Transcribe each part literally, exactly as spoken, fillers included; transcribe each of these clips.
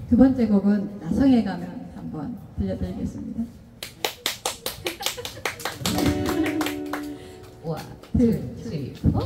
두 번째 곡은 나성에 가면 한번 들려드리겠습니다. 원, 투, 쓰리, 포.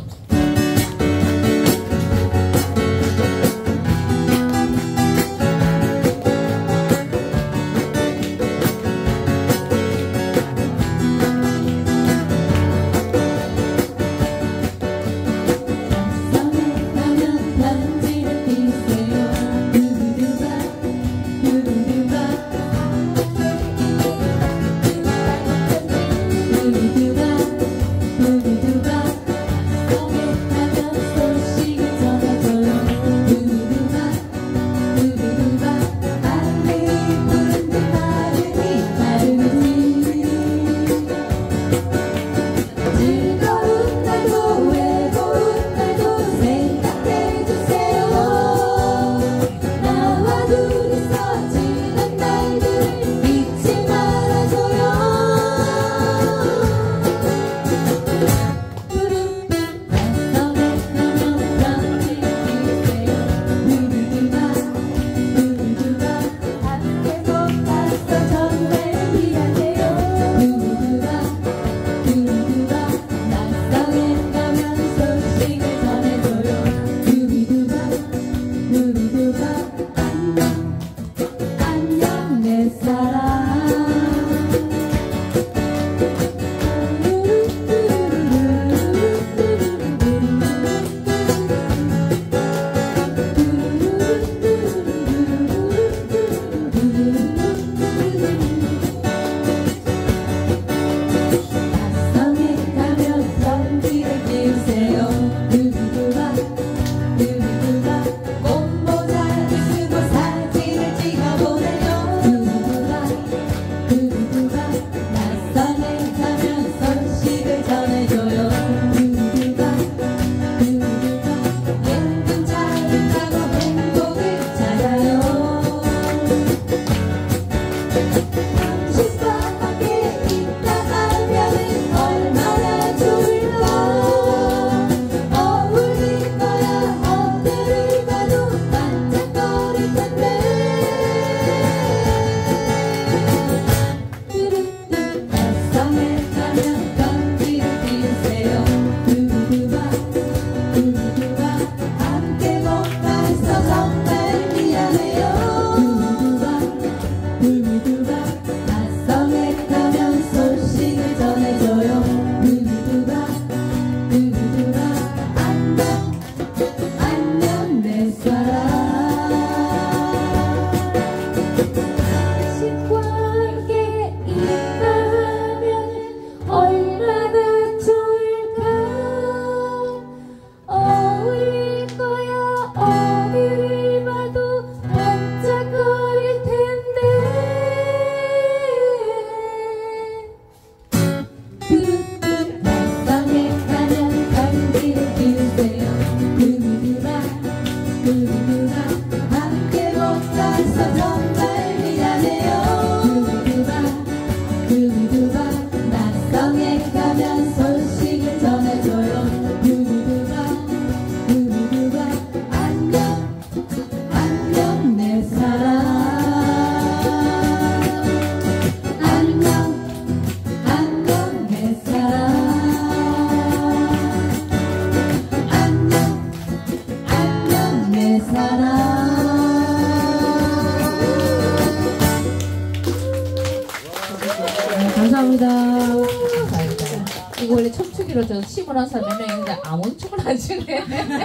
이거 원래 춤추기로 저 심으란 사람이 있는데 아무 춤을 안 추네.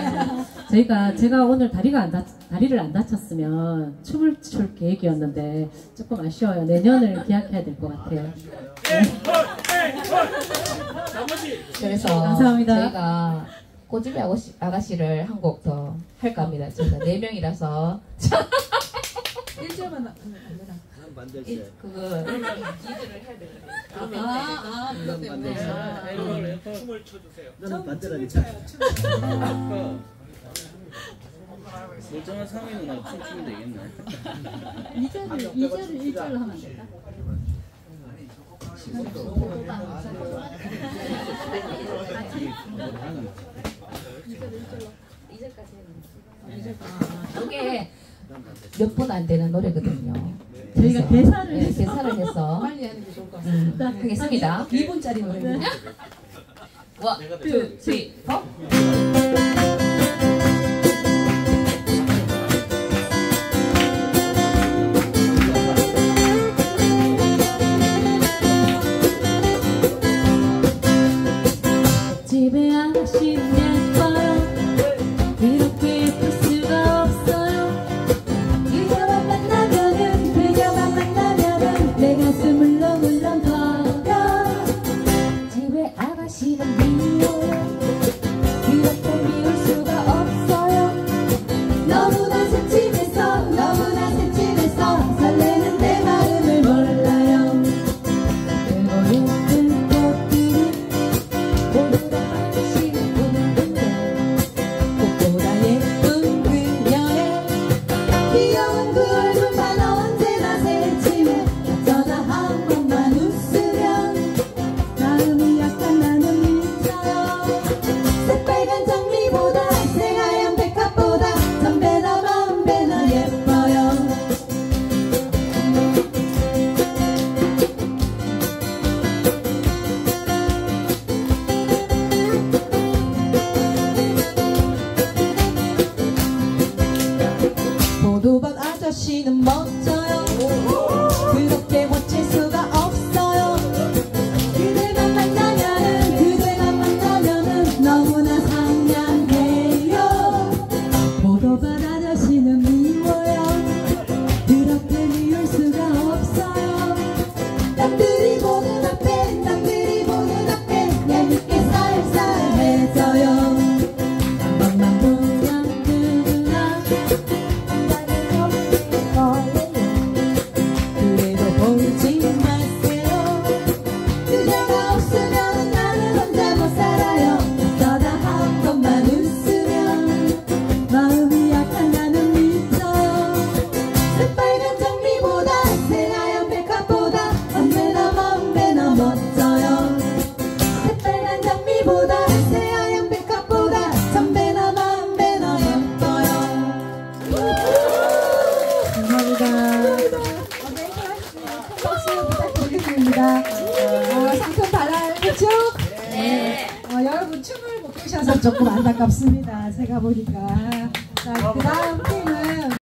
저희가 제가 오늘 다리가 안 다, 다리를 안 다쳤으면 춤을 출 계획이었는데 조금 아쉬워요. 내년을 기약해야 될 것 같아요. 그래서 감사합니다. 저희가 꼬집이 아가씨, 아가씨를 한 곡 더 할까 합니다. 저희가 네 명이라서 일 절만 안 되나? 이, 그거 기술을 해야 되거든요. 아, 아, 그것 때문에. 춤을 춰주세요. 나는 반대라니. 멀쩡한 상위 누나 춤추면 되겠네. 이 절을 이 절을 일 절로 하면 안 될까? 이게 몇 분 안 되는 노래거든요. 저희가 그래서, 계산을 네, 해서 계산을 해서 빨리 하는 게 좋을 것 같습니다. 음, 하겠습니다. 이 분짜리 노래. 원, 투, 쓰리, 포. 집에 아가씨 예뻐요. 이렇게 예쁠 수가 없어요. 그녀만 만나면은 그녀만 만나면은 내 가슴을 울렁울렁거려. 집에 아가씨는 미워요. 그렇게 미울 수가 없어요. 너무나 새침해서 너무나 새침해서 설레는 내 마음을 몰라요. 그리고 예쁜 꽃들이 모두 다 당신을 보는데 꽃보다 예쁜 그녀의 귀여운 그 얼굴만 언제나 새침해. 어쩌다 한 번만 웃으면 마음이 약간 나는 미쳐요. 새빨간 장미보다 새하얀 백합보다 천배나 만배나 예뻐요. 보도박 아저씨는 멋져요. 그렇게 멋질 수가 없어요. 그대만 만나면은 그대만 만나면은 너무나 상냥해요. 보도박 아저씨는 미워요. 그렇게 미울 수가 없어요. 남들이 보는 앞에 남들이 보는 앞에 얄밉게 살살해져요. 한 번만 보면 누구나 그래도 보지 마세요. 그녀가 없으면 나는 혼자 못 살아요. 어쩌다 한 번만 웃으면 마음이 약한 나는 미쳐요. 새빨간 장미보다 새하얀 백합보다 언제나 만배나 멋져요. 새빨간 장미보다 새하얀 백합보다 천배나 만배나 예뻐요. 감사합니다. 큰 박수 부탁드리겠습니다. 어, 상품 받아야겠죠? 네. 어, 여러분 춤을 못 추셔서 조금 안타깝습니다. 제가 보니까. 자,